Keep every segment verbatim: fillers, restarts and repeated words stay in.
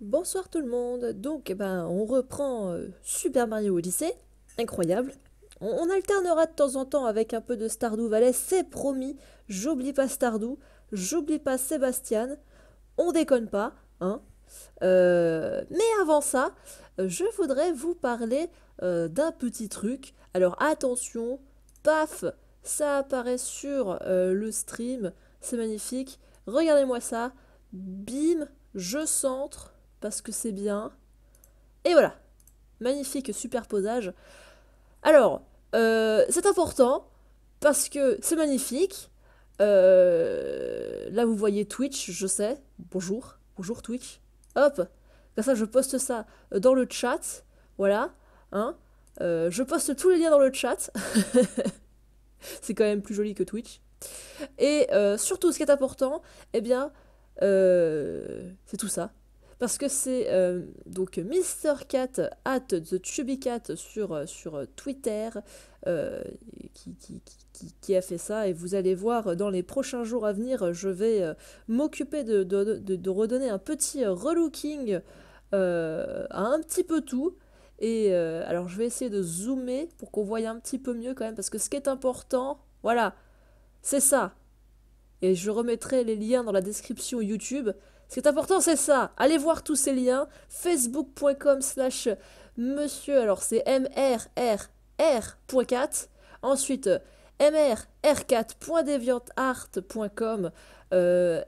Bonsoir tout le monde. Donc, eh ben, on reprend euh, Super Mario Odyssey. Incroyable. On, on alternera de temps en temps avec un peu de Stardew Valley, c'est promis. J'oublie pas Stardew, j'oublie pas Sébastien. On déconne pas, hein. Euh, mais avant ça, euh, je voudrais vous parler euh, d'un petit truc. Alors attention, paf, ça apparaît sur euh, le stream, c'est magnifique. Regardez-moi ça, bim, je centre parce que c'est bien. Et voilà, magnifique superposage. Alors, euh, c'est important parce que c'est magnifique. Euh, là, vous voyez Twitch, je sais. Bonjour, bonjour Twitch. Hop, comme ça, je poste ça dans le chat. Voilà, hein. Euh, je poste tous les liens dans le chat. C'est quand même plus joli que Twitch. Et euh, surtout, ce qui est important, eh bien, euh, c'est tout ça. Parce que c'est euh, donc MrCat at the Chubby Cat sur, euh, sur Twitter euh, qui, qui, qui, qui a fait ça. Et vous allez voir dans les prochains jours à venir, je vais euh, m'occuper de, de, de, de redonner un petit relooking euh, à un petit peu tout. Et euh, alors je vais essayer de zoomer pour qu'on voie un petit peu mieux quand même. Parce que ce qui est important, voilà, c'est ça. Et je remettrai les liens dans la description YouTube. Ce qui est important, c'est ça. Allez voir tous ces liens. facebook.com slash monsieur. Alors, c'est m r r r point cat. Ensuite, m r r quatre point deviantart point com. Euh,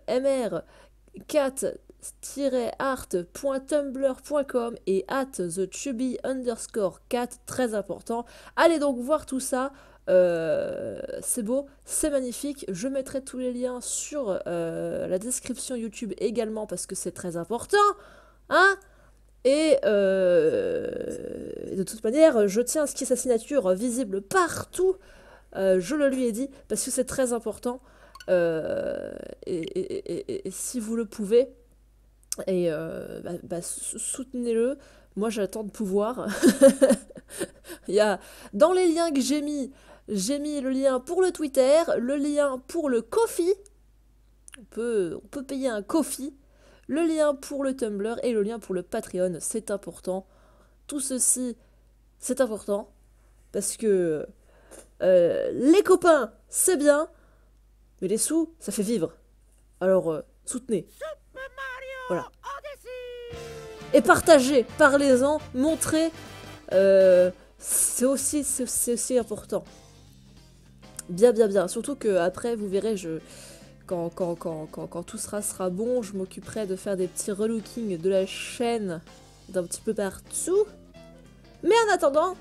mrcat point tumblr point com et at the chubby underscore cat. Très important. Allez donc voir tout ça. Euh, c'est beau, c'est magnifique. Je mettrai tous les liens sur euh, la description YouTube également parce que c'est très important, hein. Et euh, de toute manière, je tiens à ce qu'il y ait sa signature visible partout. Euh, je le lui ai dit parce que c'est très important. Euh, et, et- et- et si vous le pouvez, et euh, bah, bah, soutenez-le. Moi, j'attends de pouvoir. Il y a dans les liens que j'ai mis, j'ai mis le lien pour le Twitter, le lien pour le Ko-fi. On peut, on peut payer un Ko-fi. Le lien pour le Tumblr et le lien pour le Patreon. C'est important. Tout ceci, c'est important. Parce que euh, les copains, c'est bien. Mais les sous, ça fait vivre. Alors, euh, soutenez. Voilà. Et partagez, parlez-en, montrez. Euh, c'est aussi, c'est c'est aussi important. Bien, bien, bien. Surtout que après, vous verrez, je, quand, quand, quand, quand, quand tout sera, sera bon, je m'occuperai de faire des petits relookings de la chaîne d'un petit peu partout. Mais en attendant,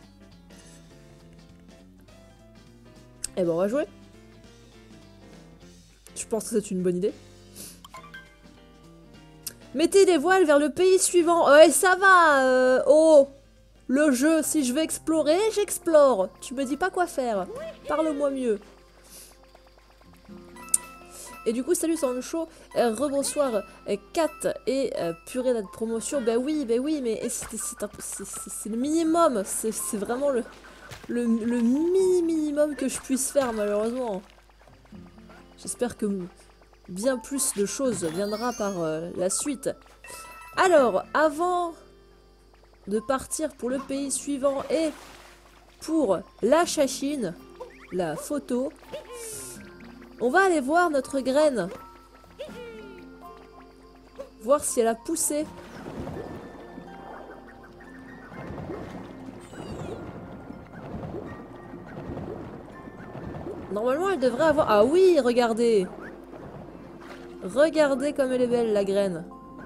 eh ben on va jouer. Je pense que c'est une bonne idée. Mettez les voiles vers le pays suivant. Euh, et ça va. Euh, oh, le jeu. Si je veux explorer, j'explore. Tu me dis pas quoi faire. Parle-moi mieux. Et du coup, salut Sancho, euh, rebonsoir euh, Kat et euh, purée de promotion. Bah oui, bah oui, mais c'est le minimum. C'est vraiment le, le, le mini minimum que je puisse faire, malheureusement. J'espère que bien plus de choses viendra par euh, la suite. Alors, avant de partir pour le pays suivant et pour la chachine, la photo, on va aller voir notre graine. Voir si elle a poussé. Normalement, elle devrait avoir... Ah oui, regardez. Regardez comme elle est belle, la graine.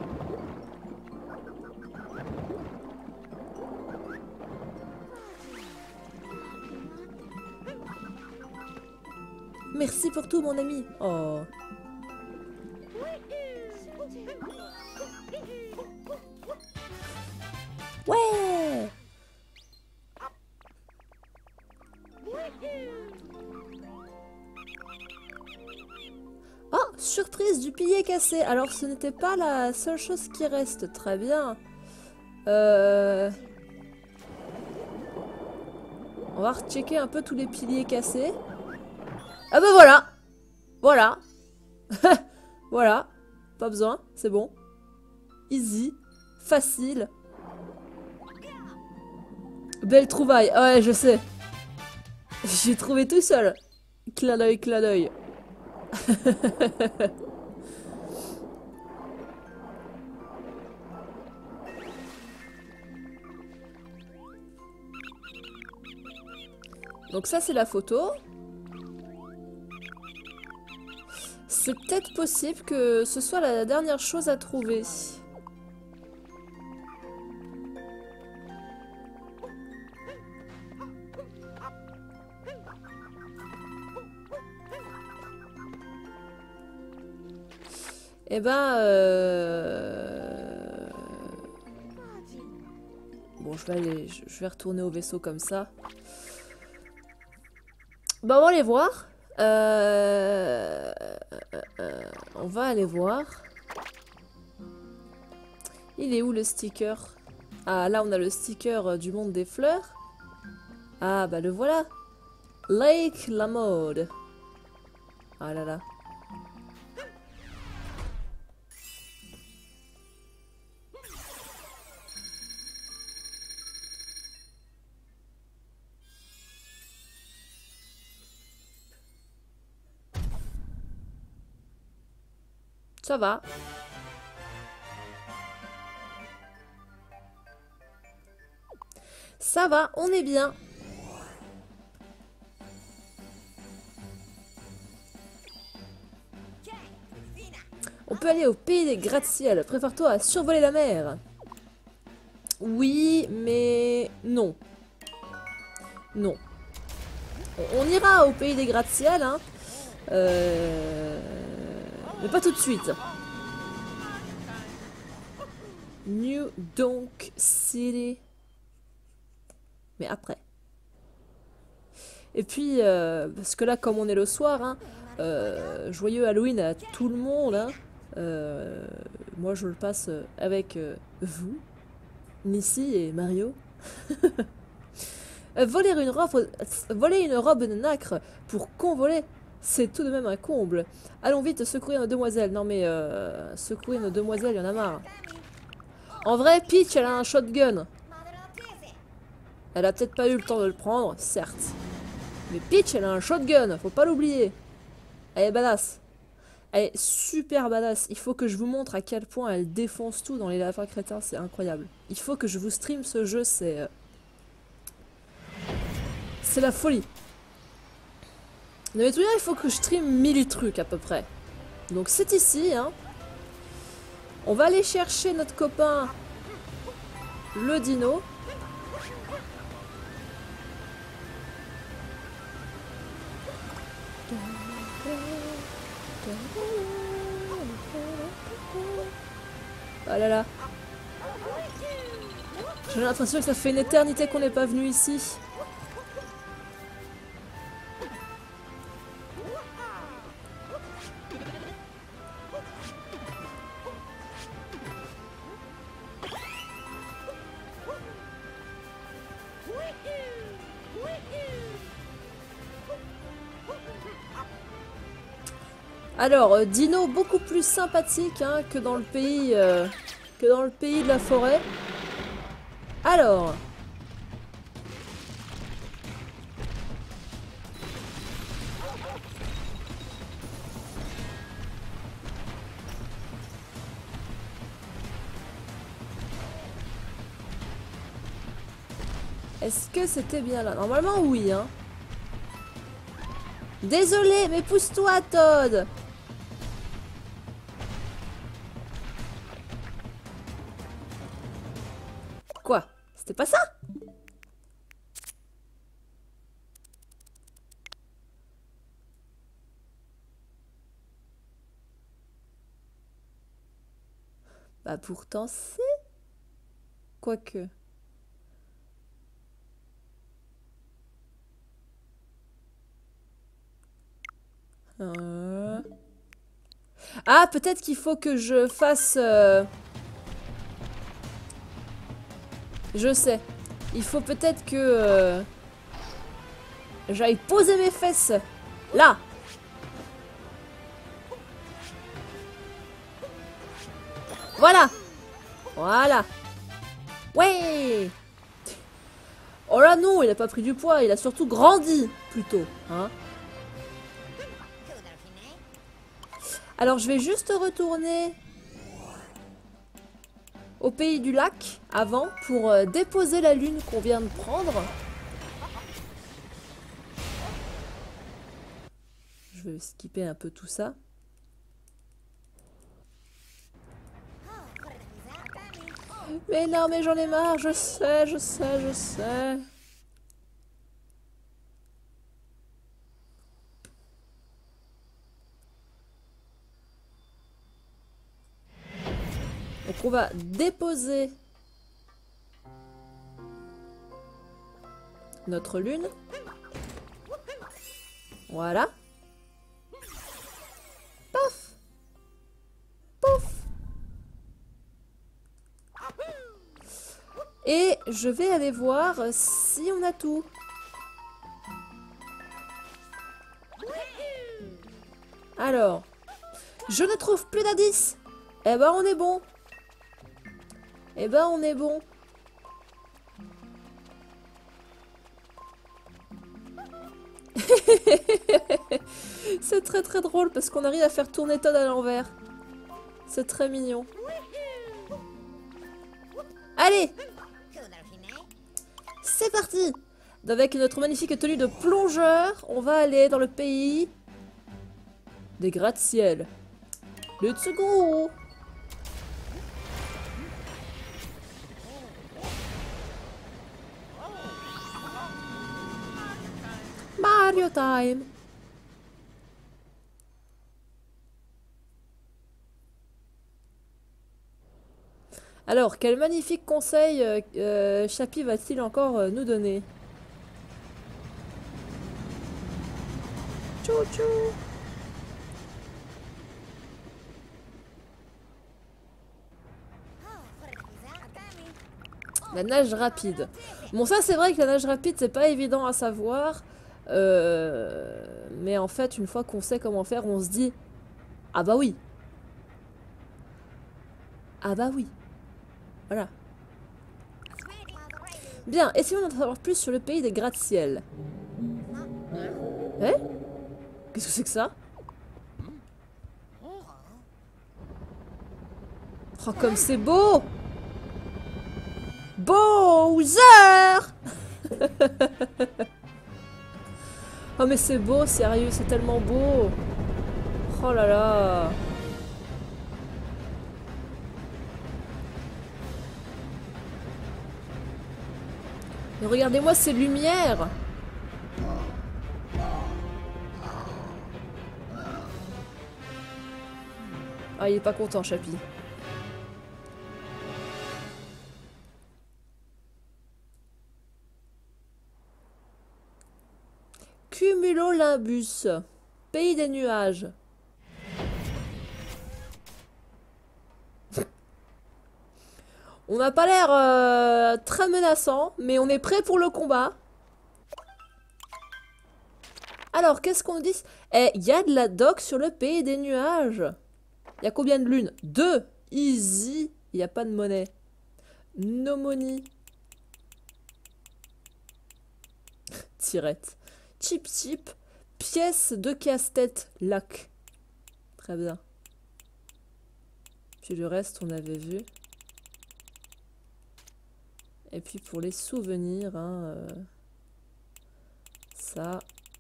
Merci pour tout, mon ami. Oh. Ouais. Oh, surprise du pilier cassé. Alors, ce n'était pas la seule chose qui reste. Très bien. Euh... On va rechecker un peu tous les piliers cassés. Ah bah voilà. Voilà. Voilà. Pas besoin, c'est bon. Easy. Facile. Belle trouvaille. Ouais, je sais. J'ai trouvé tout seul. Clin d'œil, clin d'œil. Donc ça, c'est la photo. C'est peut-être possible que ce soit la dernière chose à trouver. Eh ben... Euh... Bon, je vais aller... Je vais retourner au vaisseau comme ça. Bah, on va aller voir. Euh... Euh, on va aller voir. Il est où le sticker? Ah, là on a le sticker du monde des fleurs. Ah, bah le voilà. Lake La Mode. Ah là là. Ça va. Ça va, on est bien. On peut aller au pays des gratte-ciel. Prépare-toi à survoler la mer. Oui, mais non. Non. On, on ira au pays des gratte-ciel, hein. Euh... Mais pas tout de suite. New Donk City. Mais après. Et puis, euh, parce que là, comme on est le soir, hein, euh, joyeux Halloween à tout le monde. Hein, euh, moi, je le passe avec euh, vous, Missy et Mario. voler, une robe, voler une robe de nacre pour convoler, c'est tout de même un comble. Allons vite secourir nos demoiselles. Non mais, euh, secourir nos demoiselles, il y en a marre. En vrai, Peach, elle a un shotgun. Elle a peut-être pas eu le temps de le prendre, certes. Mais Peach, elle a un shotgun, faut pas l'oublier. Elle est badass. Elle est super badass. Il faut que je vous montre à quel point elle défonce tout dans les lapins crétins, c'est incroyable. Il faut que je vous stream ce jeu, c'est... Euh... C'est la folie. Non mais tout bien, il faut que je stream mille trucs à peu près. Donc c'est ici, hein. On va aller chercher notre copain, le dino. Ah là là. J'ai l'impression que ça fait une éternité qu'on n'est pas venu ici. Alors, euh, dino beaucoup plus sympathique hein, que dans le pays euh, que dans le pays de la forêt. Alors. Est-ce que c'était bien là? Normalement oui hein. Désolé, mais pousse-toi Todd. Quoi? C'était pas ça? Bah pourtant c'est... Quoique... Euh... Ah, peut-être qu'il faut que je fasse... Euh... Je sais. Il faut peut-être que... Euh... j'aille poser mes fesses. Là. Voilà. Voilà. Ouais. Oh là non, il a pas pris du poids, il a surtout grandi, plutôt. Hein. Alors je vais juste retourner au pays du lac avant pour euh, déposer la lune qu'on vient de prendre. Je vais skipper un peu tout ça. Mais non, mais j'en ai marre, je sais, je sais, je sais. Donc on va déposer notre lune. Voilà. Paf. Pouf. Et je vais aller voir si on a tout. Alors, je ne trouve plus d'indices. Eh ben on est bon. Eh ben on est bon. C'est très très drôle parce qu'on arrive à faire tourner Todd à l'envers. C'est très mignon. Allez, c'est parti. Avec notre magnifique tenue de plongeur, on va aller dans le pays des gratte-ciel. Let's go. Mario time. Alors, quel magnifique conseil euh, euh, Chappie va-t-il encore euh, nous donner? Tchou tchou. La nage rapide. Bon, ça c'est vrai que la nage rapide c'est pas évident à savoir. Euh, mais en fait, une fois qu'on sait comment faire, on se dit ah bah oui. Ah bah oui. Voilà. Bien, essayons d'en savoir plus sur le pays des gratte-ciel. Eh? Qu'est-ce que c'est que ça? Oh, comme c'est beau! Bowser! Oh mais c'est beau, sérieux, c'est tellement beau. Oh là là. Mais regardez-moi ces lumières. Ah, il est pas content, Chappie. Cumulonimbus, pays des nuages. On n'a pas l'air euh, très menaçant, mais on est prêt pour le combat. Alors, qu'est-ce qu'on dit? Eh, il y a de la doc sur le pays des nuages. Il y a combien de lunes? Deux. Easy. Il n'y a pas de monnaie. No money. Tirette. Chip chip. Pièce de casse-tête. Lac. Très bien. Puis le reste, on avait vu. Et puis pour les souvenirs, hein, euh, ça...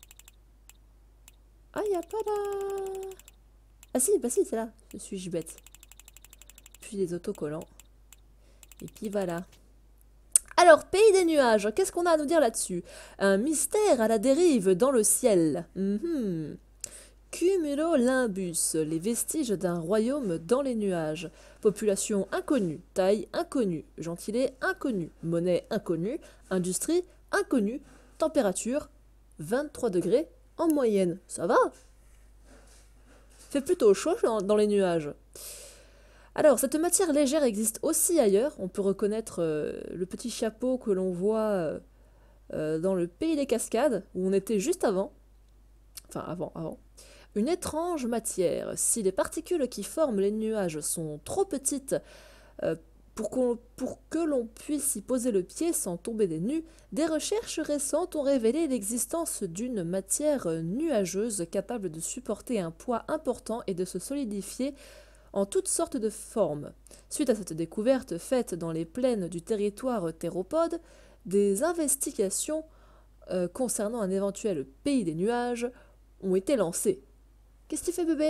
Ah, il n'y a pas là... Ah si, bah si, c'est là. Je suis bête. Puis les autocollants. Et puis voilà. Alors, pays des nuages, qu'est-ce qu'on a à nous dire là-dessus? Un mystère à la dérive dans le ciel. Mm-hmm. Cumulonimbus, les vestiges d'un royaume dans les nuages. Population inconnue, taille inconnue, gentilé inconnu, monnaie inconnue, industrie inconnue, température vingt-trois degrés en moyenne. Ça va? Fait plutôt chaud dans les nuages. Alors, cette matière légère existe aussi ailleurs. On peut reconnaître euh, le petit chapeau que l'on voit euh, dans le pays des cascades, où on était juste avant. Enfin, avant, avant. Une étrange matière. Si les particules qui forment les nuages sont trop petites euh, Pour, qu'on- pour que l'on puisse y poser le pied sans tomber des nues, des recherches récentes ont révélé l'existence d'une matière nuageuse capable de supporter un poids important et de se solidifier en toutes sortes de formes. Suite à cette découverte faite dans les plaines du territoire théropode, des investigations euh, concernant un éventuel pays des nuages ont été lancées. Qu'est-ce que tu fais, bébé?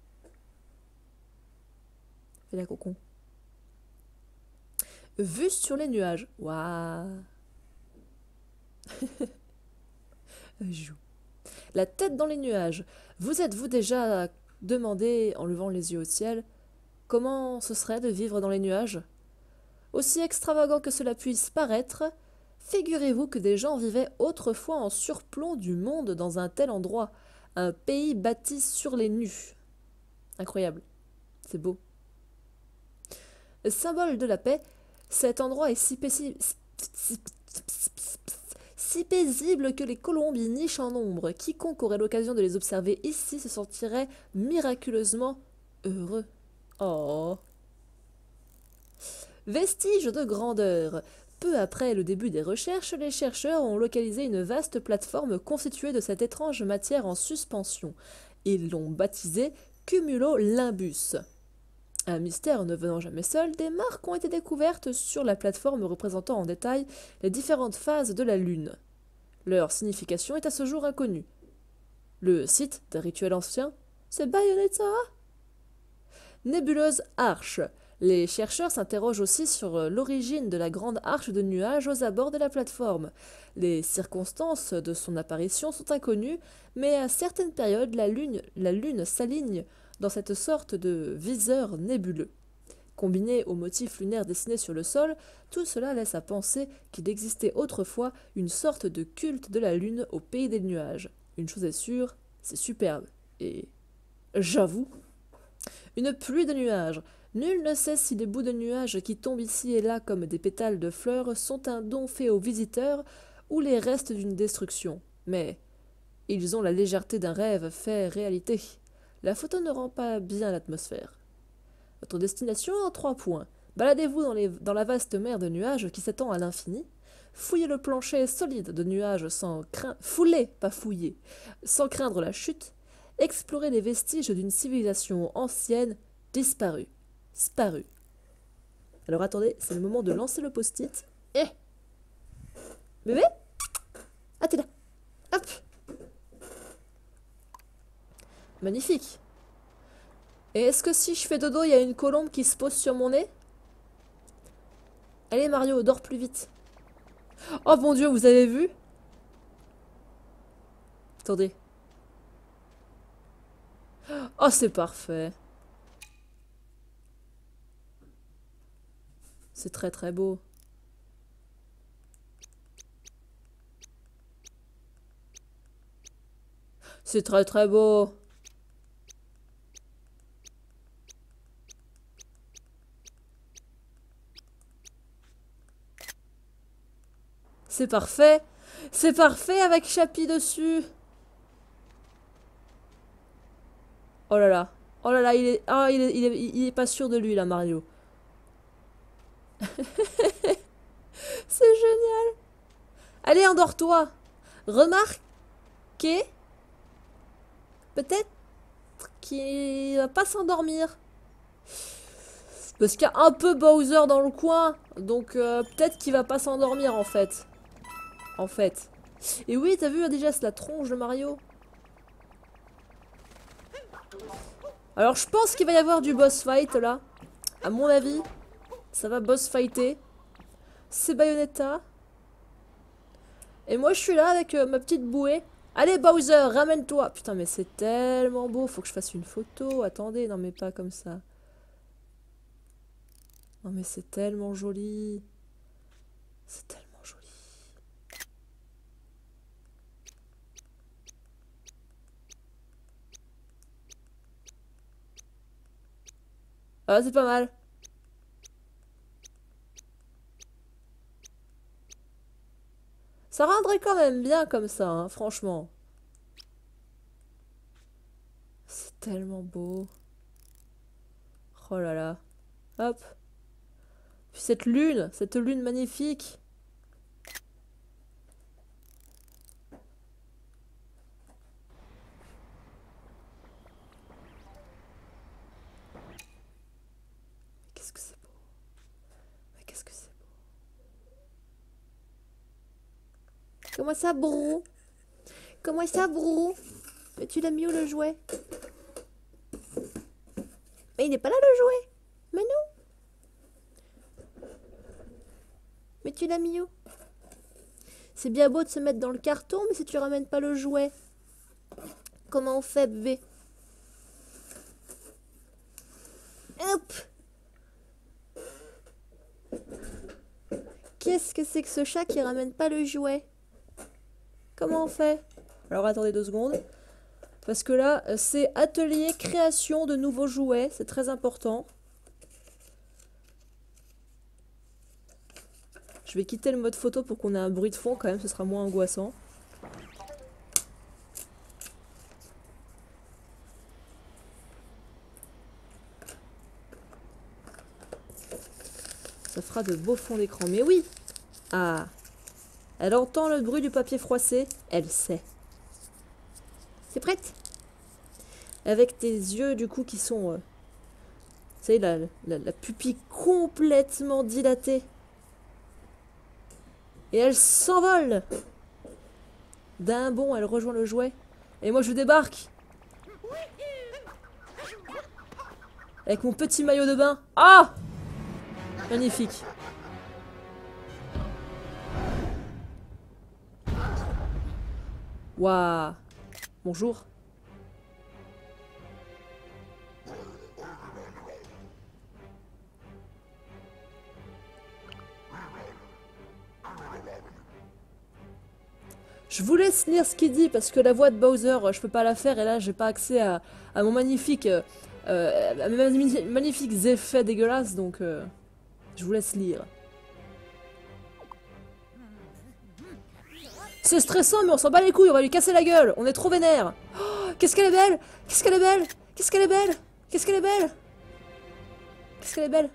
Fais la cocon. Vue sur les nuages. Waouh. Joue. La tête dans les nuages. Vous êtes-vous déjà demandé, en levant les yeux au ciel, comment ce serait de vivre dans les nuages? Aussi extravagant que cela puisse paraître, figurez-vous que des gens vivaient autrefois en surplomb du monde dans un tel endroit, un pays bâti sur les nus. Incroyable. C'est beau. Symbole de la paix, cet endroit est si, paisi- si paisible que les colombes y nichent en nombre. Quiconque aurait l'occasion de les observer ici se sentirait miraculeusement heureux. Oh. Vestige de grandeur. Peu après le début des recherches, les chercheurs ont localisé une vaste plateforme constituée de cette étrange matière en suspension. Ils l'ont baptisée Cumulonimbus. Un mystère ne venant jamais seul, des marques ont été découvertes sur la plateforme représentant en détail les différentes phases de la Lune. Leur signification est à ce jour inconnue. Le site d'un rituel ancien, c'est Bayonetta. Nébuleuse arche. Les chercheurs s'interrogent aussi sur l'origine de la grande arche de nuages aux abords de la plateforme. Les circonstances de son apparition sont inconnues, mais à certaines périodes, la Lune, la Lune s'aligne dans cette sorte de viseur nébuleux. Combiné aux motifs lunaires dessinés sur le sol, tout cela laisse à penser qu'il existait autrefois une sorte de culte de la Lune au pays des nuages. Une chose est sûre, c'est superbe. Et j'avoue, une pluie de nuages. Nul ne sait si les bouts de nuages qui tombent ici et là comme des pétales de fleurs sont un don fait aux visiteurs ou les restes d'une destruction. Mais ils ont la légèreté d'un rêve fait réalité. La photo ne rend pas bien l'atmosphère. Votre destination en trois points. Baladez-vous dans, les, dans la vaste mer de nuages qui s'étend à l'infini. Fouillez le plancher solide de nuages sans craindre... Foulez, pas fouillez, sans craindre la chute. Explorez les vestiges d'une civilisation ancienne disparue. Sparue. Alors attendez, c'est le moment de lancer le post-it. Eh Bébé? Ah, t'es là. Hop. Magnifique. Et est-ce que si je fais dodo, il y a une colombe qui se pose sur mon nez? Allez Mario, dors plus vite. Oh mon dieu, vous avez vu? Attendez. Oh, c'est parfait. C'est très très beau. C'est très très beau. C'est parfait. C'est parfait avec Chapi dessus. Oh là là. Oh là là, il est... Ah, il est, il est, il est pas sûr de lui là, Mario. C'est génial. Allez, endors-toi. Remarquez peut-être qu'il va pas s'endormir. Parce qu'il y a un peu Bowser dans le coin. Donc euh, peut-être qu'il va pas s'endormir en fait. En fait. Et oui, t'as vu déjà c'est la tronche de Mario. Alors je pense qu'il va y avoir du boss fight là. À mon avis, ça va boss fighter. C'est Bayonetta. Et moi je suis là avec euh, ma petite bouée. Allez Bowser, ramène-toi. Putain mais c'est tellement beau. Faut que je fasse une photo. Attendez, non mais pas comme ça. Non mais c'est tellement joli. C'est tellement joli. Ah c'est pas mal. Ça rendrait quand même bien comme ça, hein, franchement. C'est tellement beau. Oh là là. Hop. Puis cette lune, cette lune magnifique. Qu'est-ce que c'est beau. Mais qu'est-ce que c'est beau. Comment ça, brou? Comment ça, brou? Mais tu l'as mis où le jouet? Mais il n'est pas là le jouet. Mais non. Mais tu l'as mis où? C'est bien beau de se mettre dans le carton, mais si tu ramènes pas le jouet, comment on fait, bébé? Hop! Qu'est-ce que c'est que ce chat qui ramène pas le jouet? Comment on fait? Alors attendez deux secondes. Parce que là, c'est atelier création de nouveaux jouets. C'est très important. Je vais quitter le mode photo pour qu'on ait un bruit de fond quand même. Ce sera moins angoissant. Ça fera de beaux fonds d'écran. Mais oui! Ah! Elle entend le bruit du papier froissé. Elle sait. C'est prête? Avec tes yeux du coup qui sont... Euh, vous savez, la, la, la pupille complètement dilatée. Et elle s'envole. D'un bond, elle rejoint le jouet. Et moi je débarque. Avec mon petit maillot de bain. Ah! Magnifique. Waouh. Bonjour. Je vous laisse lire ce qu'il dit parce que la voix de Bowser, je peux pas la faire et là j'ai pas accès à, à mon magnifique, euh, à mes magnifiques effets dégueulasses, donc euh, je vous laisse lire. C'est stressant mais on s'en bat les couilles, on va lui casser la gueule, on est trop vénère. Oh, qu'est-ce qu'elle est belle, qu'est-ce qu'elle est belle, qu'est-ce qu'elle est belle, qu'est-ce qu'elle est belle, qu'est-ce qu'elle est belle.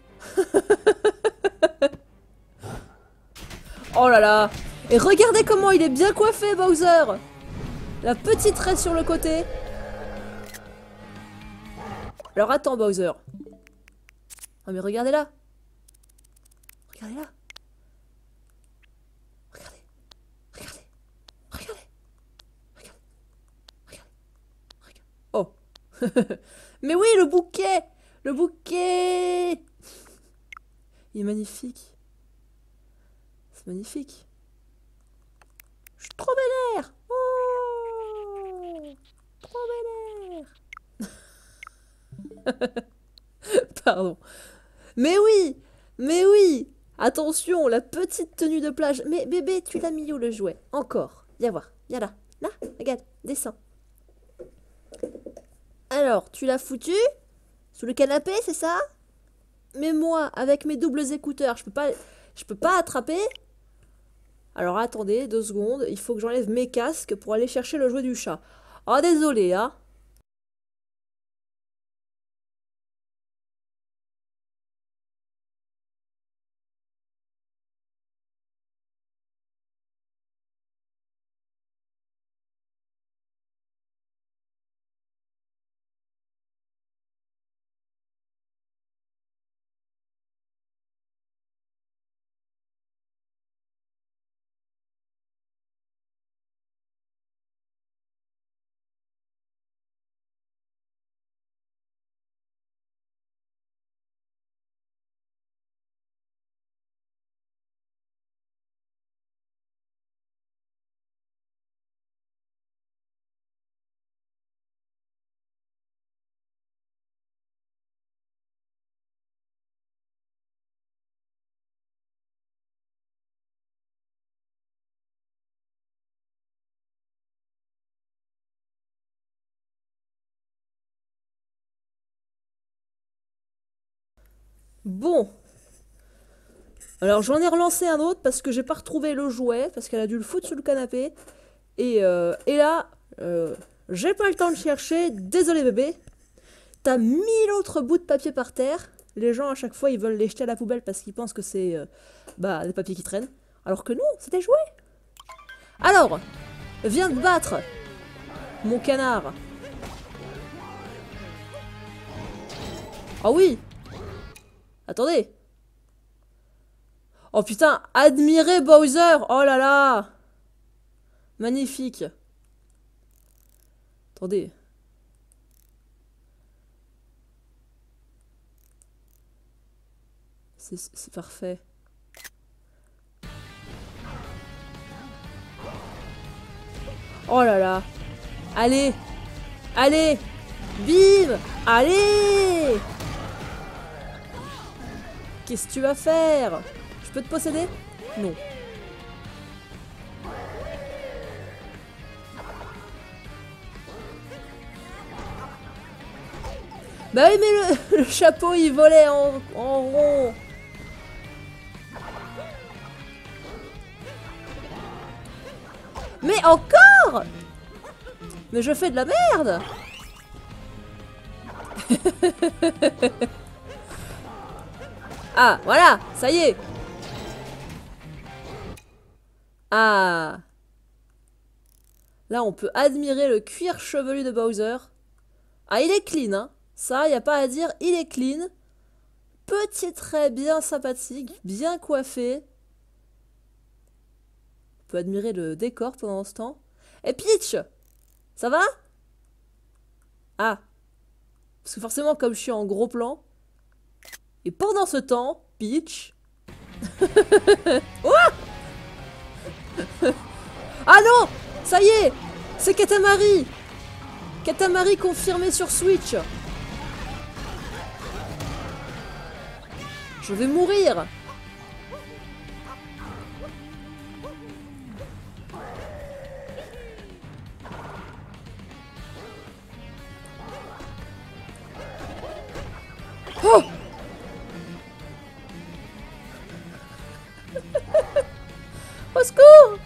Oh là là. Et regardez comment il est bien coiffé, Bowser. La petite raie sur le côté. Alors attends, Bowser. Oh mais regardez là. Regardez là. Regardez. Regardez. Regardez. Regardez. Regardez. Regardez. Oh. Mais oui, le bouquet. Le bouquet. Il est magnifique. C'est magnifique. Je suis trop vénère. Oh, trop vénère. Pardon. Mais oui. Mais oui. Attention, la petite tenue de plage. Mais bébé, tu l'as mis où le jouet? Encore. Viens voir. Viens là. Là, regarde. Descends. Alors, tu l'as foutu sous le canapé, c'est ça? Mais moi, avec mes doubles écouteurs, je peux pas, je peux pas attraper. Alors attendez, deux secondes, il faut que j'enlève mes casques pour aller chercher le jouet du chat. Oh désolé, hein. Bon. Alors j'en ai relancé un autre parce que j'ai pas retrouvé le jouet, parce qu'elle a dû le foutre sur le canapé. Et, euh, et là, euh, j'ai pas le temps de chercher, désolé bébé. T'as mille autres bouts de papier par terre. Les gens, à chaque fois, ils veulent les jeter à la poubelle parce qu'ils pensent que c'est euh, bah, des papiers qui traînent. Alors que non, c'est des jouets. Alors, viens te battre, mon canard. Ah oui. Attendez. Oh putain, admirez Bowser. Oh là là. Magnifique. Attendez. C'est parfait. Oh là là. Allez. Allez. Bim. Allez. Qu'est-ce que tu vas faire? Je peux te posséder? Non. Bah oui, mais le, le chapeau, il volait en, en rond. Mais encore? Mais je fais de la merde. Ah, voilà, ça y est. Ah. Là, on peut admirer le cuir chevelu de Bowser. Ah, il est clean, hein. Ça, y a pas à dire, il est clean. Petit trait bien sympathique, bien coiffé. On peut admirer le décor pendant ce temps. Et Peach, ça va? Ah. Parce que forcément, comme je suis en gros plan. Et pendant ce temps, Peach... Oh. Ah non! Ça y est! C'est Katamari! Katamari confirmé sur Switch! Je vais mourir! Oh! Au secours!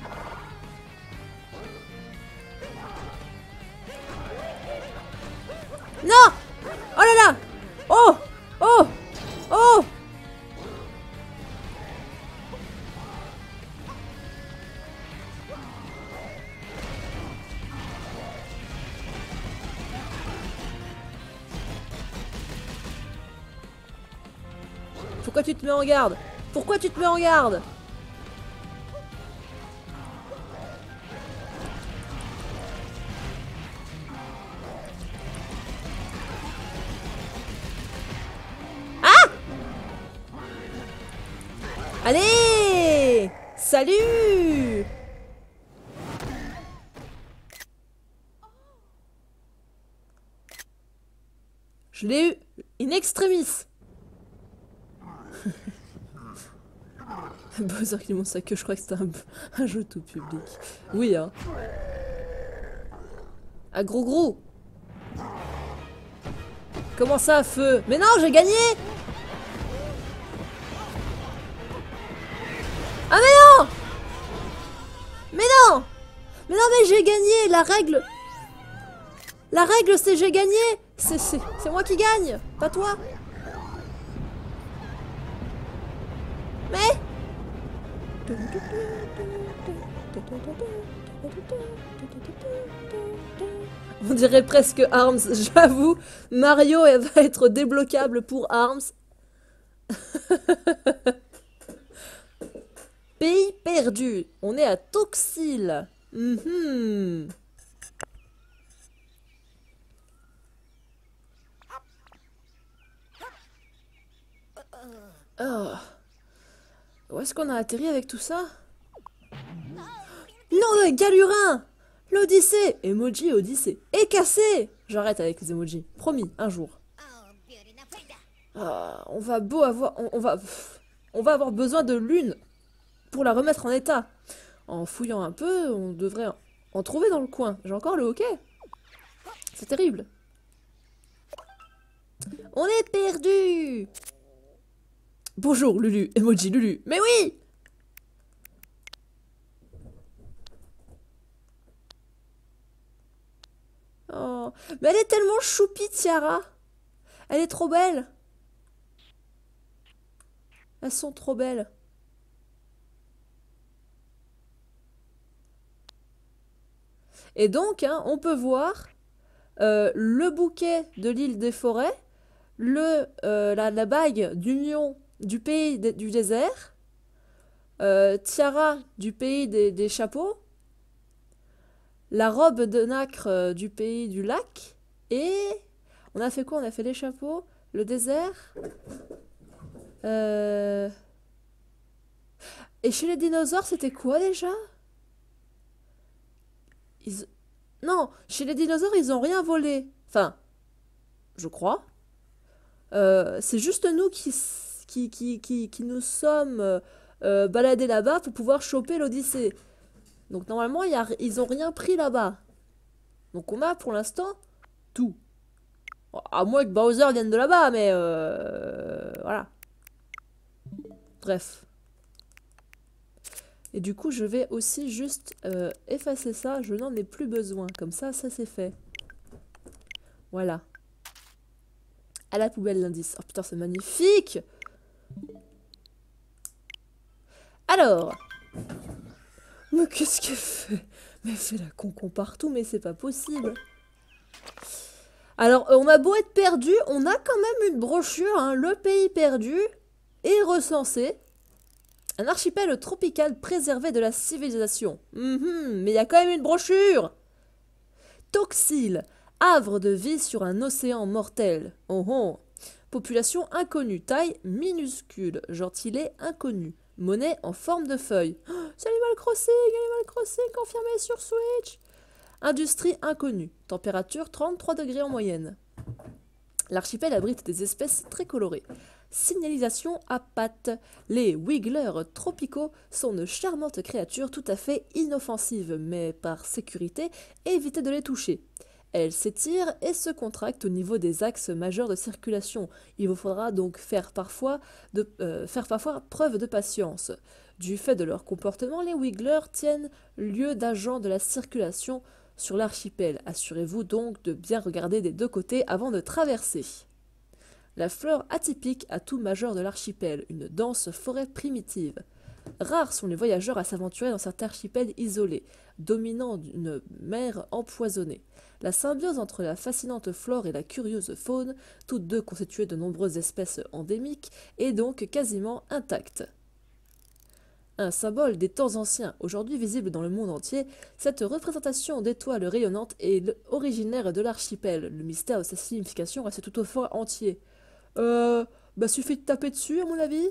Non! Oh là là! Oh! Oh! Oh! Pourquoi tu te mets en garde? Pourquoi tu te mets en garde? Allez! Salut! Je l'ai eu in extremis. Bowser qui montre sa queue, je crois que c'était un, un jeu tout public. Oui, hein. Ah, gros gros. Comment ça, feu? Mais non, j'ai gagné! Ah mais non! Mais non! Mais non, mais j'ai gagné! La règle... La règle, c'est j'ai gagné! C'est moi qui gagne, pas toi! Mais... On dirait presque Arms, j'avoue. Mario elle va être débloquable pour Arms. Pays perdu. On est à Toxil. Mm-hmm. Oh. Où est-ce qu'on a atterri avec tout ça? Non, le Galurin! L'Odyssée! Emoji Odyssée. Et cassé! J'arrête avec les emojis. Promis, un jour. Ah, on va beau avoir... On, on va... On va avoir besoin de lune pour la remettre en état. En fouillant un peu, on devrait en trouver dans le coin. J'ai encore le hockey. C'est terrible. On est perdu! Bonjour, Lulu. Emoji Lulu. Mais oui! Oh, mais elle est tellement choupie, Tiara. Elle est trop belle. Elles sont trop belles. Et donc, hein, on peut voir euh, le bouquet de l'île des forêts, le, euh, la, la bague d'union du pays de- du désert, euh, tiara du pays des, des chapeaux, la robe de nacre euh, du pays du lac, et on a fait quoi? On a fait les chapeaux, le désert. euh, Et chez les dinosaures, c'était quoi déjà? Ils... Non, chez les dinosaures, ils ont rien volé. Enfin, je crois. Euh, c'est juste nous qui, s- qui, qui, qui, qui nous sommes euh, euh, baladés là-bas pour pouvoir choper l'Odyssée. Donc normalement, y a, ils ont rien pris là-bas. Donc on a pour l'instant tout. À moins que Bowser vienne de là-bas, mais euh, voilà. Bref. Et du coup, je vais aussi juste euh, effacer ça. Je n'en ai plus besoin. Comme ça, ça c'est fait. Voilà. À la poubelle l'indice. Oh putain, c'est magnifique! Alors. Mais qu'est-ce qu'elle fait? Mais elle fait la concon partout, mais c'est pas possible. Alors, euh, on a beau être perdu, on a quand même une brochure, hein, le pays perdu est recensé. Un archipel tropical préservé de la civilisation. Mhm, mais il y a quand même une brochure. Toxil, havre de vie sur un océan mortel. Oh oh. Population inconnue, taille minuscule, gentilé inconnu. Monnaie en forme de feuille. Oh, c'est Animal Crossing, Animal Crossing confirmé sur Switch. Industrie inconnue, température trente-trois degrés en moyenne. L'archipel abrite des espèces très colorées. Signalisation à pattes. Les wigglers tropicaux sont de charmantes créatures tout à fait inoffensives, mais par sécurité, évitez de les toucher. Elles s'étirent et se contractent au niveau des axes majeurs de circulation. Il vous faudra donc faire parfois, de, euh, faire parfois preuve de patience. Du fait de leur comportement, les wigglers tiennent lieu d'agents de la circulation sur l'archipel. Assurez-vous donc de bien regarder des deux côtés avant de traverser. La flore atypique atout majeur de l'archipel, une dense forêt primitive. Rares sont les voyageurs à s'aventurer dans cet archipel isolé, dominant d'une mer empoisonnée. La symbiose entre la fascinante flore et la curieuse faune, toutes deux constituées de nombreuses espèces endémiques, est donc quasiment intacte. Un symbole des temps anciens, aujourd'hui visible dans le monde entier, cette représentation d'étoiles rayonnantes est originaire de l'archipel. Le mystère de sa signification reste toutefois entier. Euh, bah suffit de taper dessus à mon avis.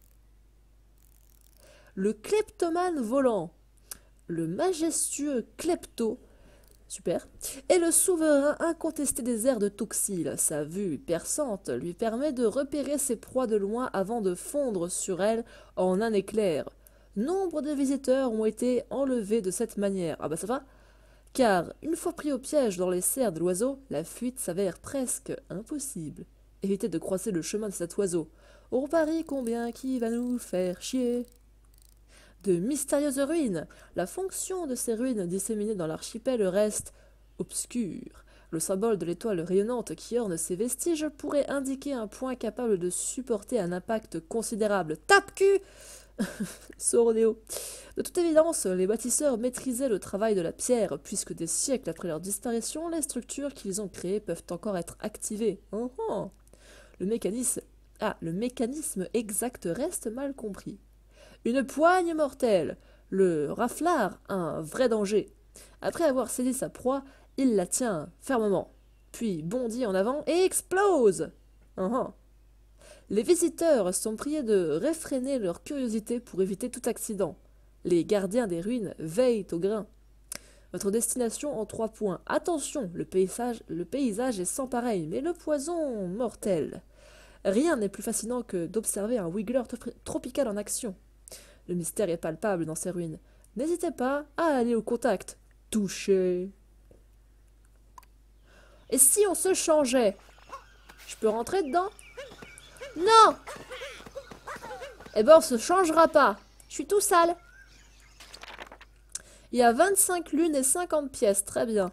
Le kleptomane volant. Le majestueux Klepto, super, est le souverain incontesté des airs de Toxil. Sa vue perçante lui permet de repérer ses proies de loin avant de fondre sur elles en un éclair. Nombre de visiteurs ont été enlevés de cette manière. Ah bah ça va? Car, une fois pris au piège dans les serres de l'oiseau, la fuite s'avère presque impossible. Évitez de croiser le chemin de cet oiseau. On parie combien qui va nous faire chier. De mystérieuses ruines. La fonction de ces ruines disséminées dans l'archipel reste obscure. Le symbole de l'étoile rayonnante qui orne ces vestiges pourrait indiquer un point capable de supporter un impact considérable. Tape-cul! Sorodéo. De toute évidence, les bâtisseurs maîtrisaient le travail de la pierre, puisque des siècles après leur disparition, les structures qu'ils ont créées peuvent encore être activées. Oh oh. Le mécanisme... Ah, le mécanisme exact reste mal compris. Une poigne mortelle. Le raflard, un vrai danger. Après avoir saisi sa proie, il la tient fermement, puis bondit en avant et explose. Oh oh. Les visiteurs sont priés de réfréner leur curiosité pour éviter tout accident. Les gardiens des ruines veillent au grain. Votre destination en trois points. Attention, le paysage, le paysage est sans pareil, mais le poison mortel. Rien n'est plus fascinant que d'observer un wiggler tropical en action. Le mystère est palpable dans ces ruines. N'hésitez pas à aller au contact. Touchez. Et si on se changeait? Je peux rentrer dedans? Non! Eh ben on se changera pas. Je suis tout sale. Il y a vingt-cinq lunes et cinquante pièces, très bien.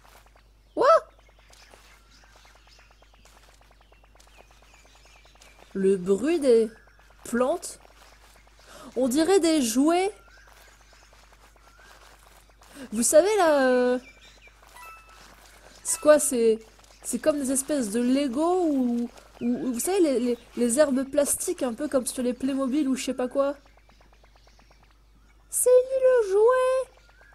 What? Le bruit des plantes. On dirait des jouets. Vous savez là... Euh... C'est quoi? C'est c'est comme des espèces de Lego ou... ou, ou vous savez les, les, les herbes plastiques un peu comme sur les Playmobil ou je sais pas quoi. C'est lui le jouet.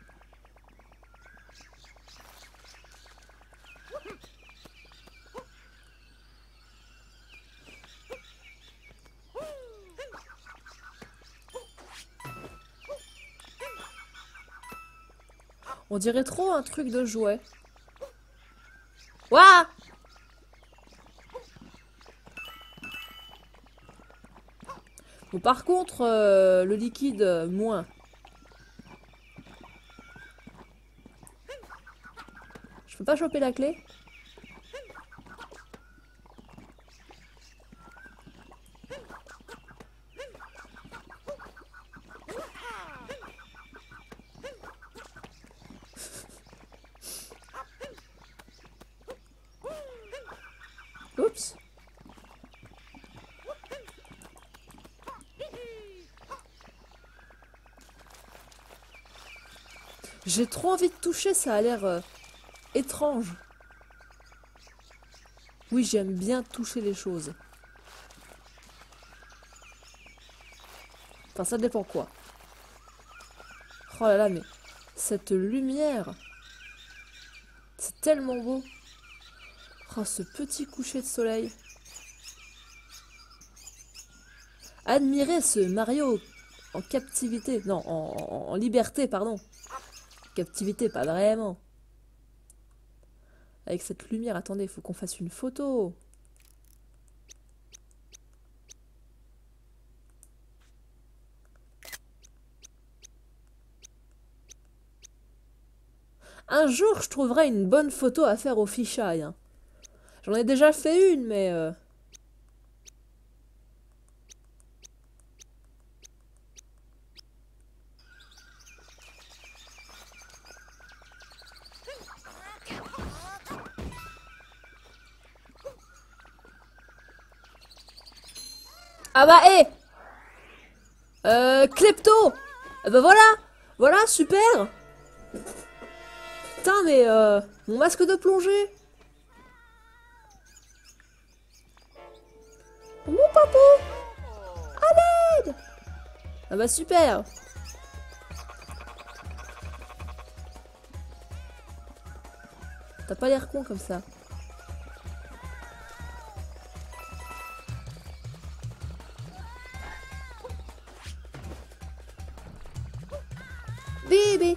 On dirait trop un truc de jouet. Ouah! Bon, par contre, euh, le liquide, euh, moins. Je peux pas choper la clé? Oups. J'ai trop envie de toucher, ça a l'air euh, étrange. Oui, j'aime bien toucher les choses. Enfin, ça dépend quoi. Oh là là, mais cette lumière, c'est tellement beau. Oh, ce petit coucher de soleil. Admirez ce Mario en captivité. Non, en, en, en liberté, pardon. Captivité, pas vraiment. Avec cette lumière, attendez, il faut qu'on fasse une photo. Un jour, je trouverai une bonne photo à faire au fisheye. Hein. J'en ai déjà fait une, mais... Euh... Ah bah, hé hey Euh... Klepto eh bah voilà. Voilà, super. Putain, mais... Euh... Mon masque de plongée. Mon papou. À l'aide. Ah bah, super. T'as pas l'air con comme ça. Bébé.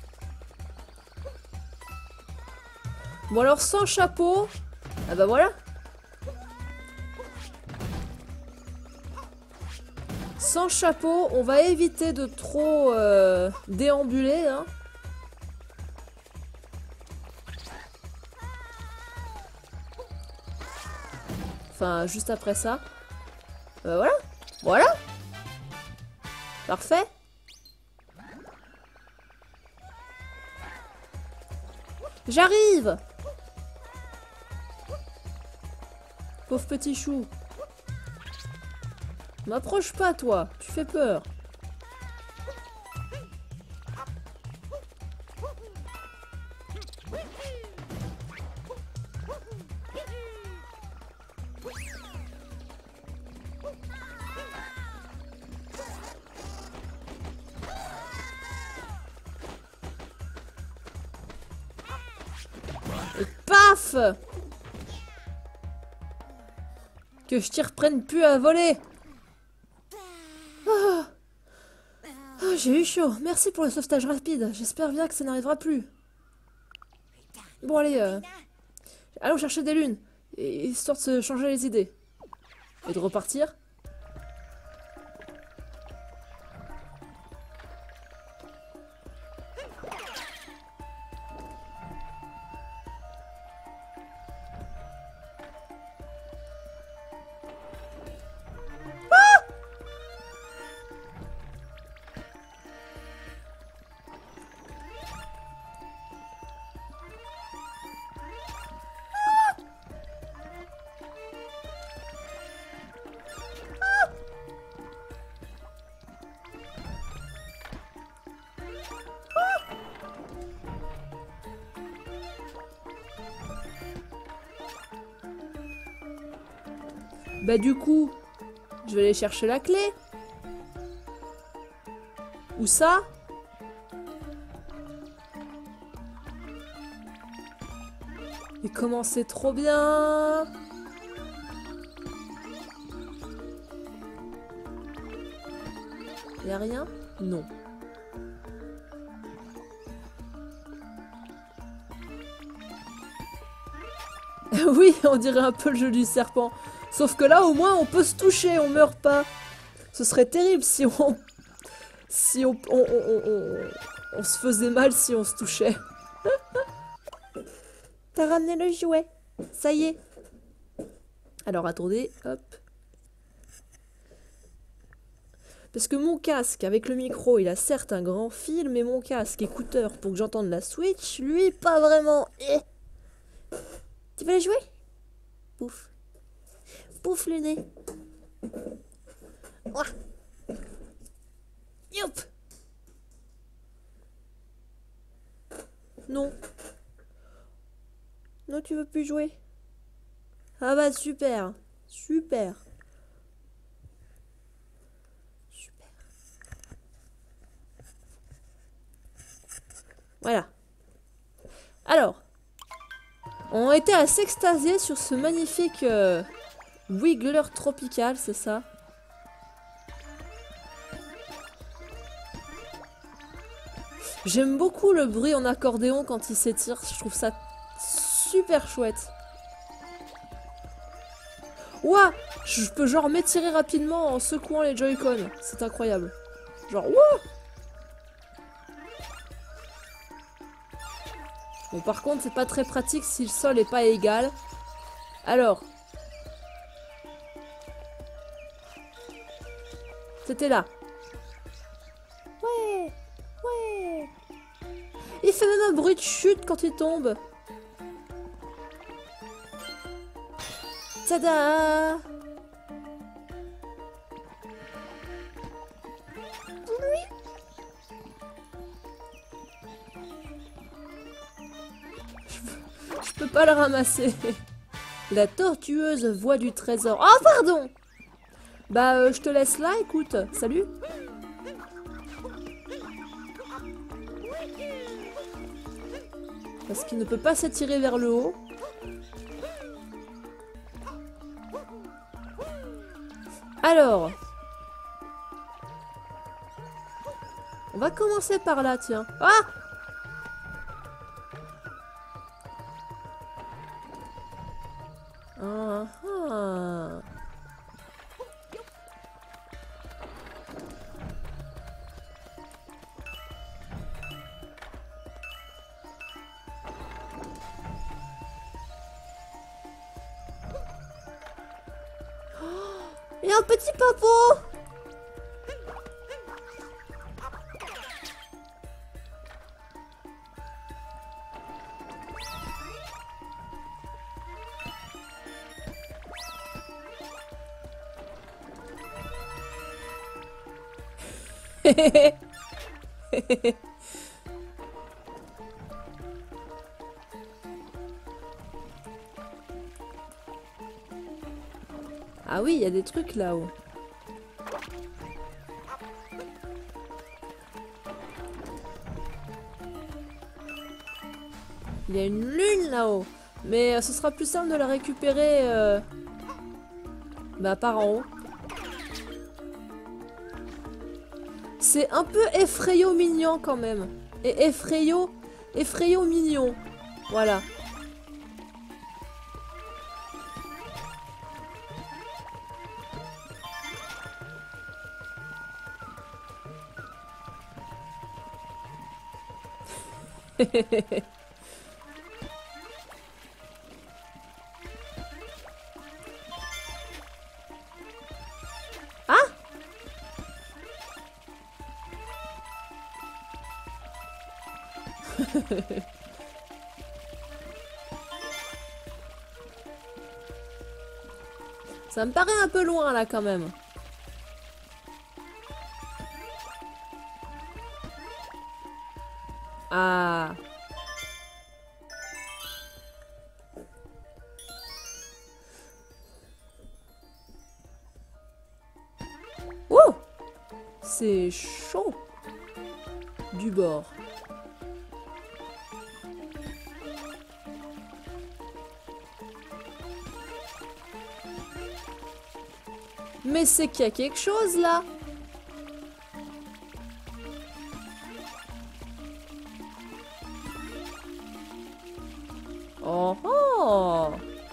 Bon alors sans chapeau. Ah bah voilà. Sans chapeau, on va éviter de trop euh, déambuler. Hein. Enfin, juste après ça. Euh, voilà. Voilà. Parfait. J'arrive. Pauvre petit chou. M'approche pas, toi. Tu fais peur. Et paf! Que je t'y reprenne plus à voler. Oh. Oh, j'ai eu chaud. Merci pour le sauvetage rapide. J'espère bien que ça n'arrivera plus. Bon, allez. Euh... Allons chercher des lunes. Histoire de se changer les idées. Et de repartir. Bah du coup, je vais aller chercher la clé. Où ça? Et comment c'est trop bien! Y'a rien? Non. Oui, on dirait un peu le jeu du serpent. Sauf que là, au moins, on peut se toucher, on meurt pas. Ce serait terrible si on... Si on... On, on, on, on se faisait mal si on se touchait. T'as ramené le jouet. Ça y est. Alors, attendez, hop. Parce que mon casque, avec le micro, il a certes un grand fil, mais mon casque écouteur pour que j'entende la Switch, lui, pas vraiment. Eh. Tu veux la jouer? Pouf. Pouf le nez. Ouah. Youp. Non. Non, tu veux plus jouer? Ah bah super. Super. Super. Voilà. Alors. On a été à s'extasier sur ce magnifique euh, Wiggler tropical, c'est ça? J'aime beaucoup le bruit en accordéon quand il s'étire, je trouve ça super chouette. Ouah, je peux genre m'étirer rapidement en secouant les Joy-Con, c'est incroyable. Genre ouah. Bon par contre c'est pas très pratique si le sol est pas égal. Alors. C'était là. Ouais. Ouais. Il fait même un bruit de chute quand il tombe. Tada! Je peux pas le ramasser. La tortueuse voix du trésor. Oh pardon! Bah euh, je te laisse là, écoute. Salut! Parce qu'il ne peut pas s'attirer vers le haut. Alors. On va commencer par là, tiens. Ah! Ah ah. Il y a un petit papo! Ah oui, il y a des trucs là-haut. Il y a une lune là-haut. Mais euh, ce sera plus simple de la récupérer euh... bah, par en haut. C'est un peu effrayant mignon quand même. Et effrayant, effrayant mignon. Voilà. Ah! Ça me paraît un peu loin là quand même. Ah. C'est chaud du bord. Mais c'est qu'il y a quelque chose là. Oh oh.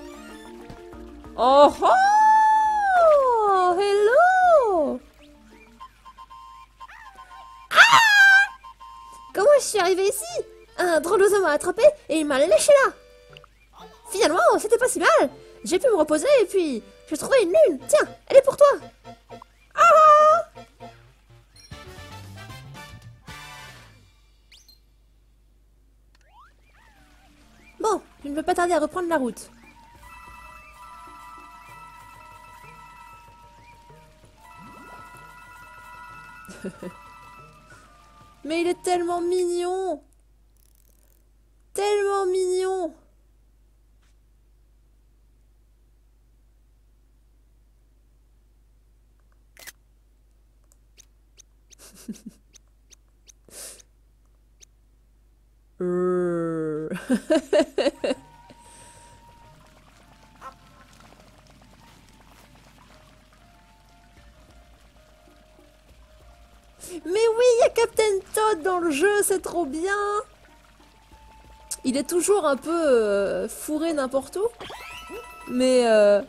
Oh oh. Hello. Ah! Comment je suis arrivée ici? Un drôle d'oiseau m'a attrapé et il m'a léché là. Finalement, c'était pas si mal. J'ai pu me reposer et puis j'ai trouvé une lune. Tiens, elle est pour toi. Ah! Bon, je ne veux pas tarder à reprendre la route. Mais il est tellement mignon. Tellement mignon. Euh. Mais oui, il y a Captain Toad dans le jeu, c'est trop bien. Il est toujours un peu euh, fourré n'importe où. Mais euh,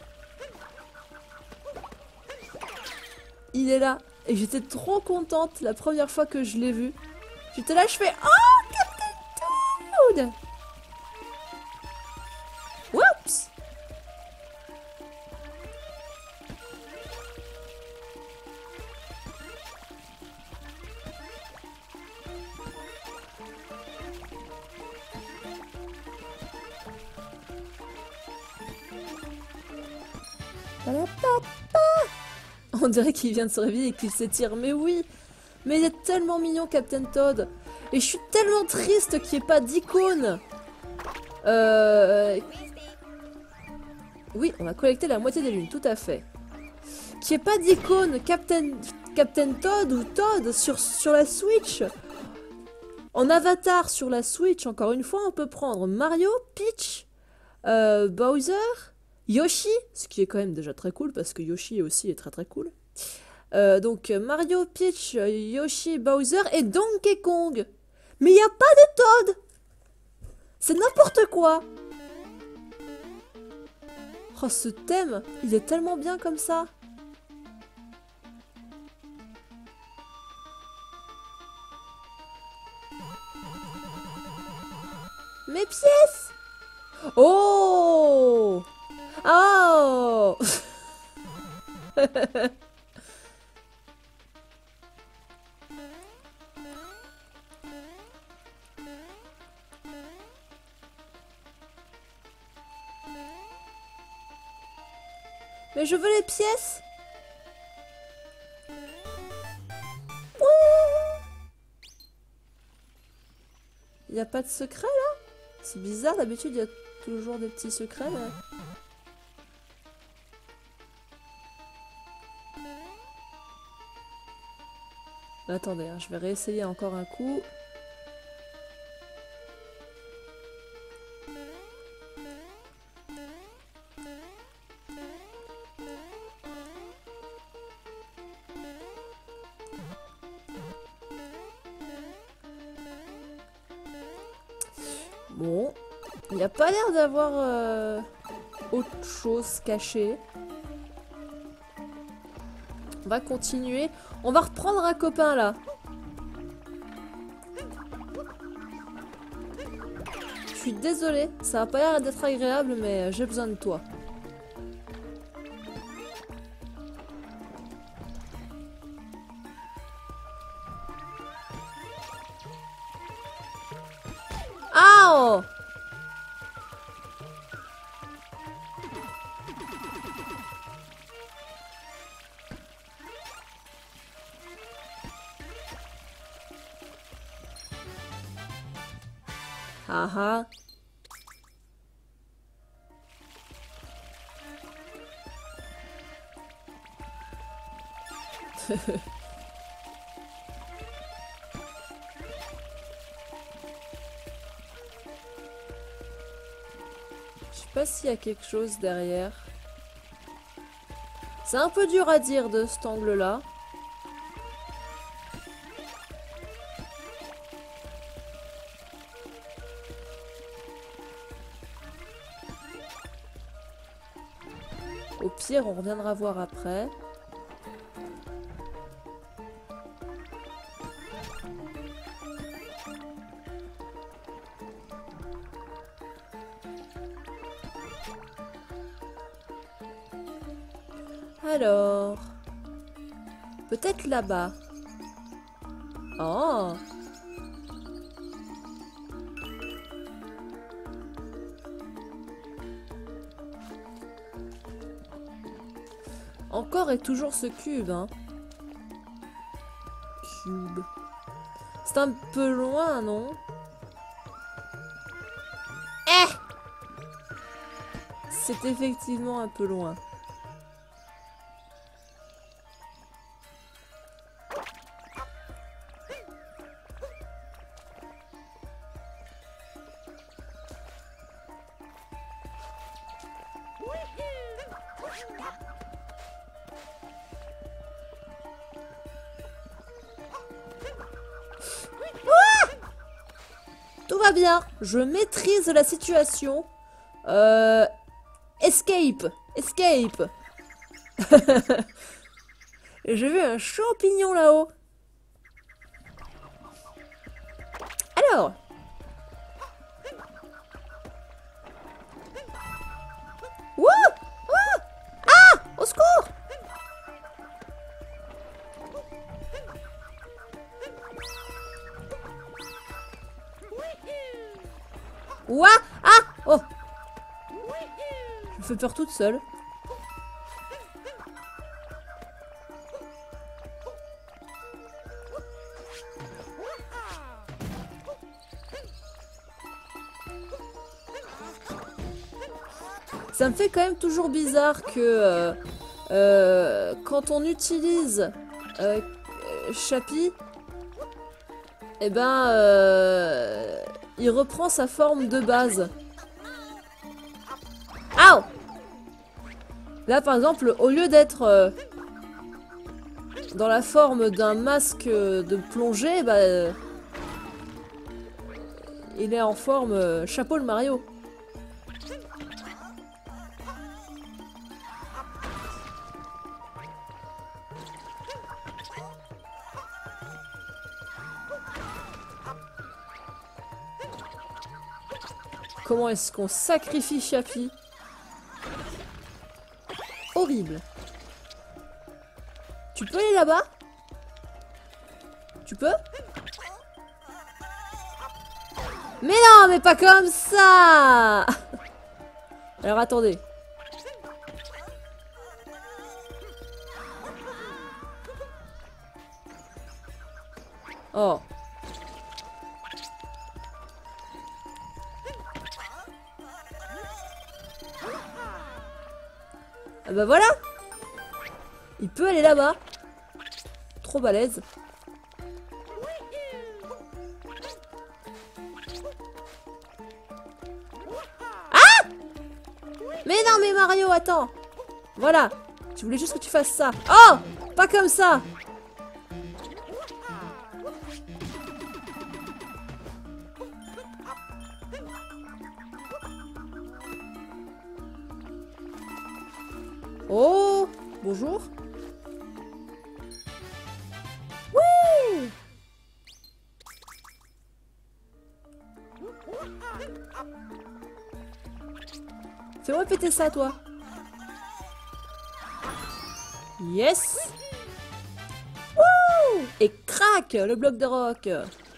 il est là. Et j'étais trop contente la première fois que je l'ai vu. J'étais là, je fais oh, Captain Toad. Oups. On dirait qu'il vient de se réveiller et qu'il s'étire. Mais oui. Mais il est tellement mignon, Captain Toad. Et je suis tellement triste qu'il n'y ait pas d'icône. Euh... Oui, on a collecté la moitié des lunes, tout à fait. Qu'il n'y ait pas d'icône Captain... Captain Toad ou Toad sur, sur la Switch. En avatar sur la Switch, encore une fois, on peut prendre Mario, Peach, euh, Bowser, Yoshi, ce qui est quand même déjà très cool parce que Yoshi aussi est très très cool. Euh, donc Mario, Peach, Yoshi, Bowser et Donkey Kong. Mais il n'y a pas de Toad. C'est n'importe quoi. Oh, ce thème, il est tellement bien comme ça. Mes pièces. Oh. Oh. Mais je veux les pièces. Il n'y a pas de secret là? C'est bizarre, d'habitude il y a toujours des petits secrets là. Attendez, hein, je vais réessayer encore un coup. Bon, il n'y a pas l'air d'avoir euh, autre chose cachée. On va continuer. On va reprendre un copain là. Je suis désolée, ça va pas l'air d'être agréable, mais j'ai besoin de toi. Ah! Ah ah. pas s'il y a quelque chose derrière. C'est un peu dur à dire de cet angle-là. Au pire, on reviendra voir après. Alors... Peut-être là-bas. Oh! Encore et toujours ce cube, hein. Cube. C'est un peu loin, non? Eh! C'est effectivement un peu loin. Tout va bien, je maîtrise la situation. Euh... Escape, escape. J'ai vu un champignon là-haut. Alors. Wouh! Oh! Ah! Au secours! Ouah! Ah! Oh! Je me fais peur toute seule. Ça me fait quand même toujours bizarre que euh, euh, quand on utilise euh, Chappie, eh ben, euh, il reprend sa forme de base. Aouh! Là, par exemple, au lieu d'être euh, dans la forme d'un masque de plongée, bah, euh, il est en forme euh, chapeau le Mario. Comment est-ce qu'on sacrifie Chappie? Horrible. Tu peux aller là-bas? Tu peux? Mais non, mais pas comme ça! Alors attendez. Oh. Ah bah voilà! Il peut aller là-bas. Trop balèze. Ah! Mais non, mais Mario, attends. Voilà. Je voulais juste que tu fasses ça. Oh! Pas comme ça. Oh! Bonjour. Oui! Fais-moi péter ça, toi. Yes! Wouh! Et crac! Le bloc de roc.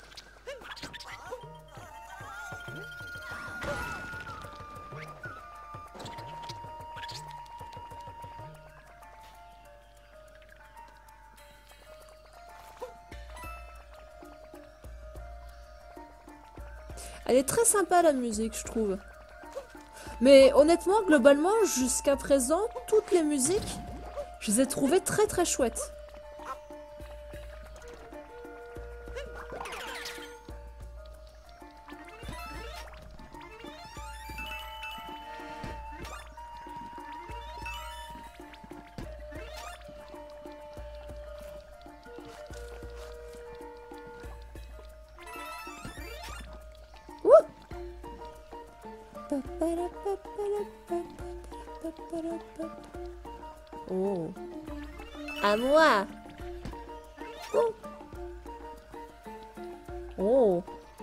Elle est très sympa la musique, je trouve. Mais honnêtement, globalement, jusqu'à présent, toutes les musiques, je les ai trouvées très très chouettes. Oh. À moi. Oh. Oh.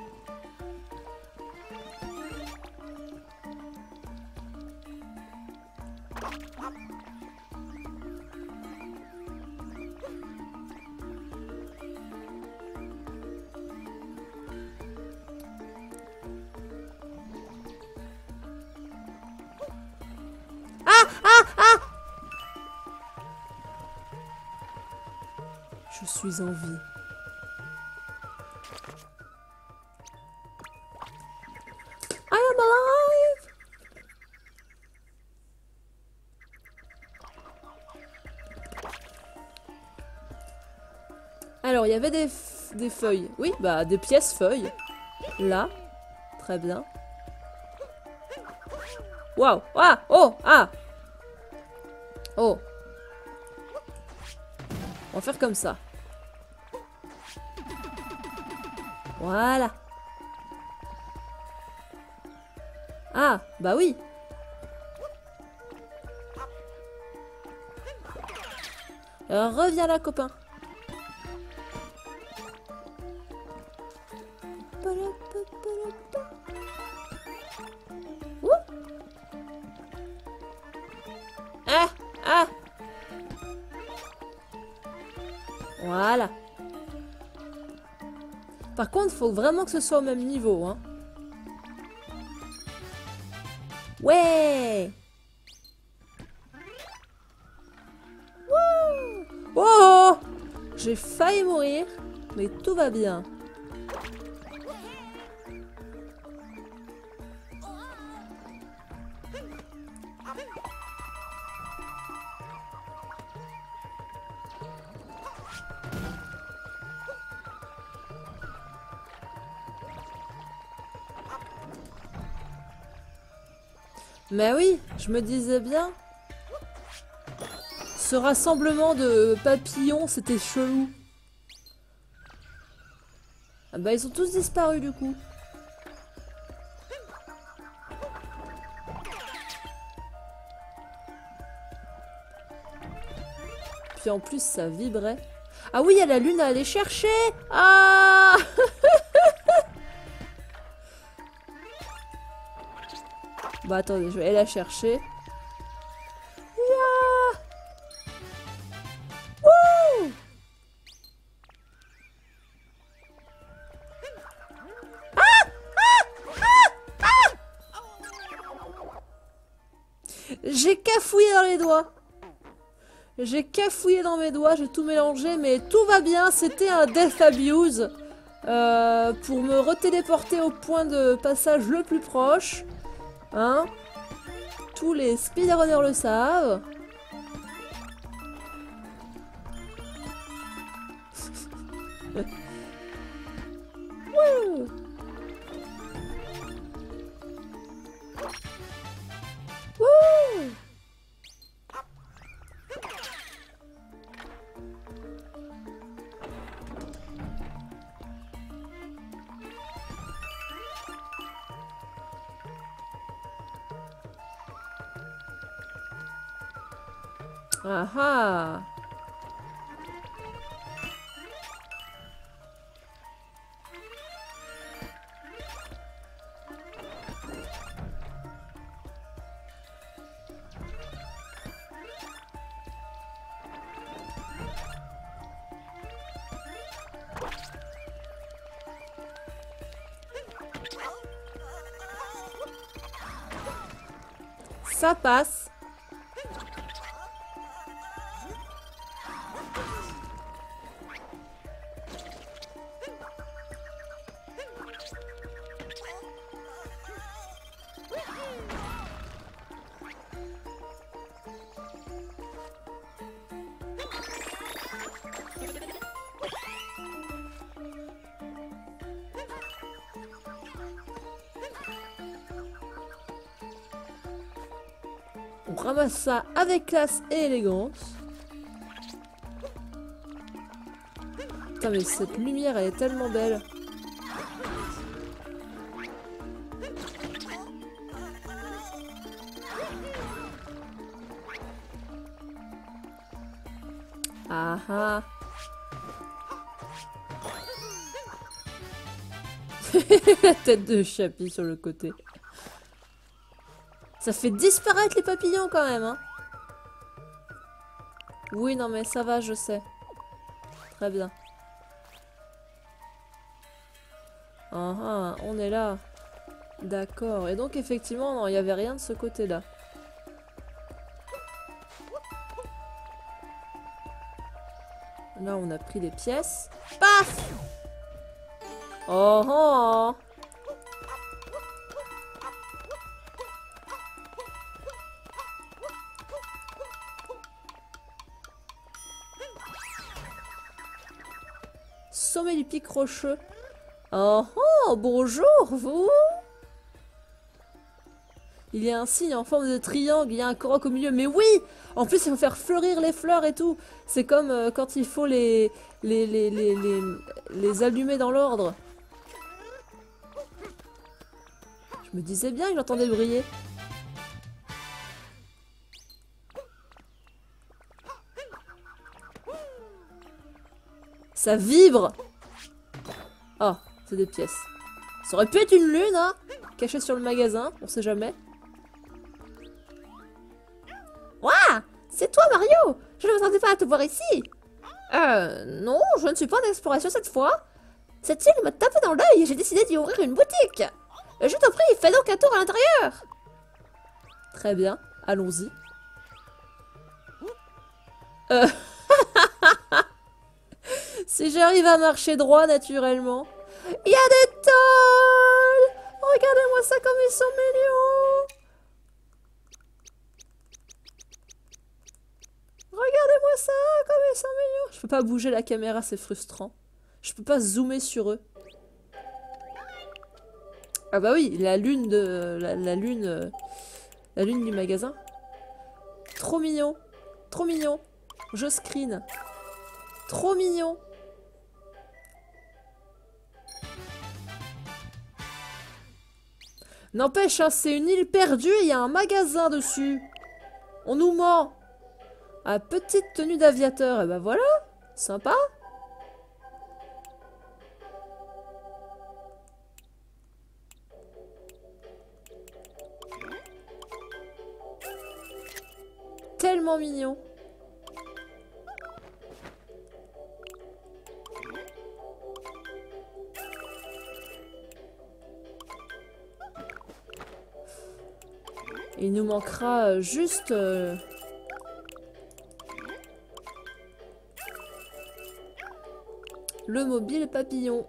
Je suis en vie. I am alive! Alors, il y avait des, des feuilles. Oui, bah, des pièces feuilles. Là. Très bien. Waouh! Ah! Oh! Ah! Oh! On va faire comme ça. Voilà. Ah, bah oui. Alors, reviens là, copain. Ouh. Ah, ah. Voilà. Par contre, il faut vraiment que ce soit au même niveau, hein. Ouais. Wouh. Oh, j'ai failli mourir, mais tout va bien. Mais oui, je me disais bien. Ce rassemblement de papillons, c'était chelou. Ah bah ils sont tous disparus du coup. Puis en plus ça vibrait. Ah oui, il y a la lune à aller chercher. Ah. Bah attendez, je vais aller la chercher. Yeah. Wouh. Ah, ah, ah, ah. J'ai cafouillé dans les doigts. J'ai cafouillé dans mes doigts, j'ai tout mélangé, mais tout va bien. C'était un Death Abuse euh, pour me retéléporter au point de passage le plus proche. Hein? Tous les speedrunners le savent. Wouh! Wouh! Ah ah! Ça passe. On ramasse ça avec classe et élégance. Putain mais cette lumière elle est tellement belle. Ah ah. La tête de Chappie sur le côté. Ça fait disparaître les papillons quand même, hein. Oui, non mais ça va, je sais. Très bien. Ah ah, on est là. D'accord. Et donc effectivement, non, il n'y avait rien de ce côté-là. Là, on a pris les pièces. Paf! Oh oh! Sommet du pic rocheux. Oh oh! Bonjour, vous! Il y a un signe en forme de triangle, il y a un croc au milieu. Mais oui! En plus, il faut faire fleurir les fleurs et tout. C'est comme euh, quand il faut les, les, les, les, les, les allumer dans l'ordre. Je me disais bien que j'entendais briller. Ça vibre! Oh, c'est des pièces. Ça aurait pu être une lune, hein? Cachée sur le magasin, on sait jamais. Ouah! C'est toi, Mario! Je ne m'attendais pas à te voir ici! Euh, non, je ne suis pas en exploration cette fois. Cette île m'a tapé dans l'œil et j'ai décidé d'y ouvrir une boutique. Je t'en prie, fais donc un tour à l'intérieur. Très bien, allons-y. Euh... si j'arrive à marcher droit naturellement. Il y a des tôles! Regardez-moi ça comme ils sont mignons! Regardez-moi ça comme ils sont mignons! Je peux pas bouger la caméra, c'est frustrant. Je peux pas zoomer sur eux. Ah bah oui, la lune de... La, la lune... euh, La lune du magasin. Trop mignon. Trop mignon. Je screen. Trop mignon. N'empêche, hein, c'est une île perdue et il y a un magasin dessus. On nous ment. Ah, petite tenue d'aviateur. Et bah voilà. Sympa. Tellement mignon. Il nous manquera euh, juste... Euh... le mobile papillon.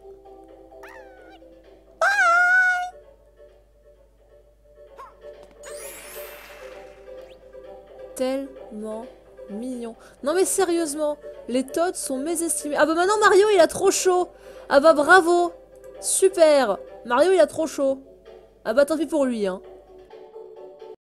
Bye! Tellement mignon. Non mais sérieusement, les Toads sont mésestimés. Ah bah maintenant Mario il a trop chaud. Ah bah bravo. Super. Mario il a trop chaud. Ah bah tant pis pour lui hein.